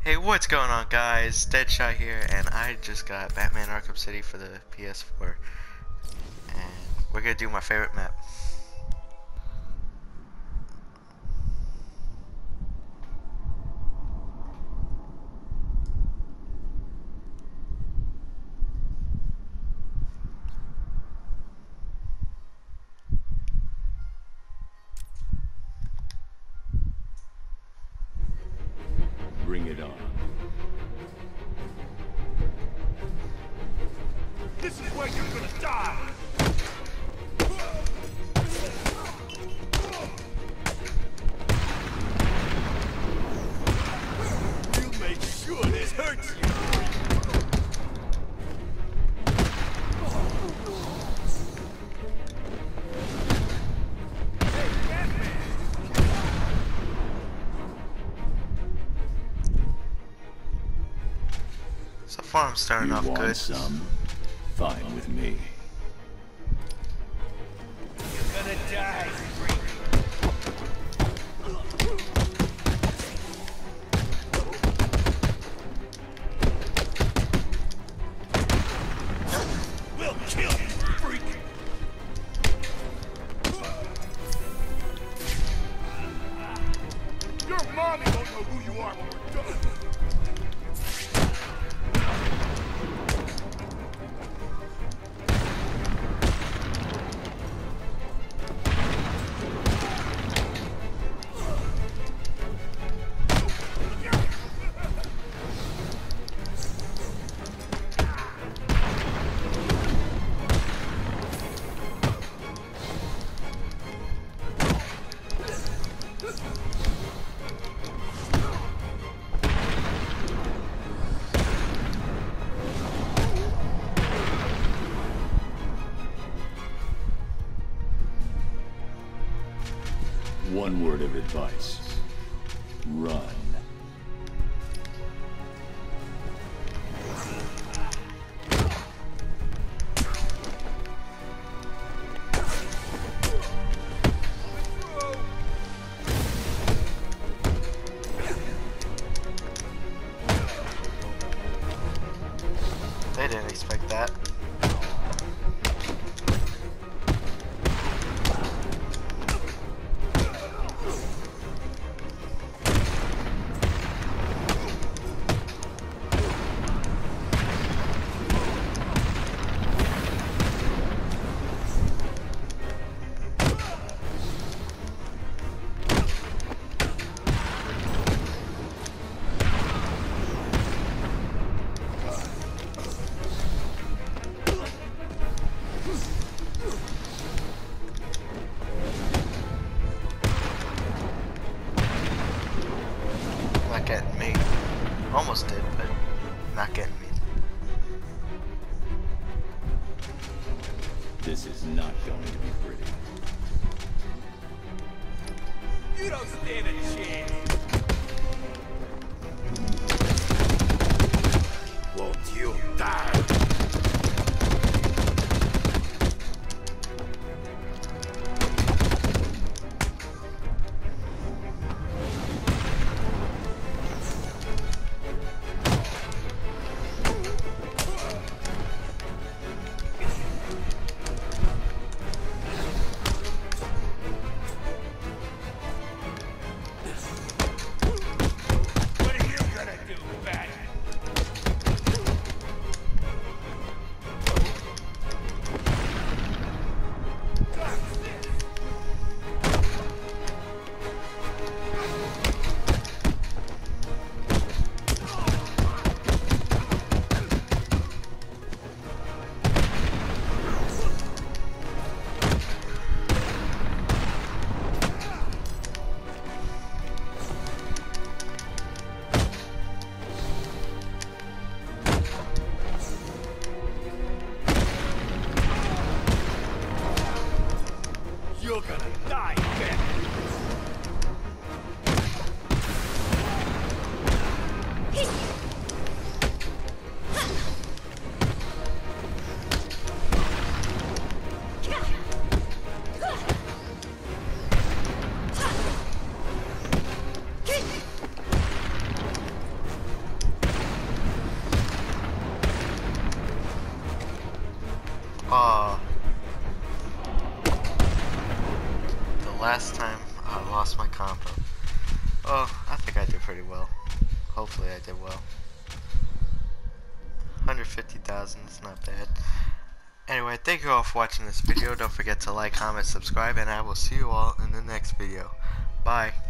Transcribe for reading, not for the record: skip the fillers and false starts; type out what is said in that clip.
Hey, what's going on, guys? Deadshot here, and I just got Batman Arkham City for the PS4, and we're gonna do my favorite map. Bring it on. This is where you're gonna die! You make sure this hurts you! Hey, Batman! So far, I'm starting off You want good. some? Fine with me. You're gonna die, freak! We'll kill you, freak! Your mommy don't know who you are when we're done! One word of advice. Run. They didn't expect that. Not getting me. Almost did, but not getting me. This is not going to be pretty. You don't stand a chance! Won't you die? Oh, the last time I lost my combo. Oh, I think I did pretty well. Hopefully I did well. 150,000 is not bad. Anyway, thank you all for watching this video. Don't forget to like, comment, subscribe, and I will see you all in the next video. Bye.